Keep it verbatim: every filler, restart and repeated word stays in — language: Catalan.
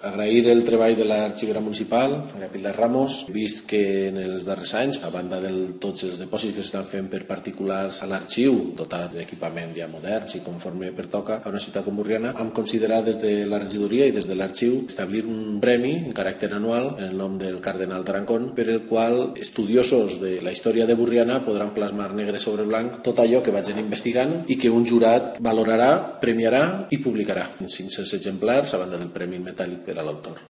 Agrair el treball de l'arxivera municipal, Maria Pilar Ramos, vist que en els darrers anys, a banda de tots els dipòsits que s'estan fent per particulars a l'arxiu, dotat d'equipament ja moderns i conforme pertoca a una ciutat com Borriana, hem considerat des de la regidoria i des de l'arxiu establir un premi en caràcter anual en el nom del cardenal Tarancón, per el qual estudiosos de la història de Borriana podran plasmar negre sobre blanc tot allò que vagin investigant i que un jurat valorarà, premiarà i publicarà en cinc-cents exemplars a banda del premi metàl·lic per a l'autor.